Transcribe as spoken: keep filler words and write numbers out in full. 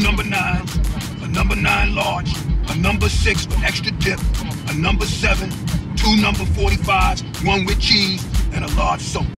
number nines, a number nine large, a number six with extra dip, a number seven, two number forty-fives, one with cheese, and a large soap.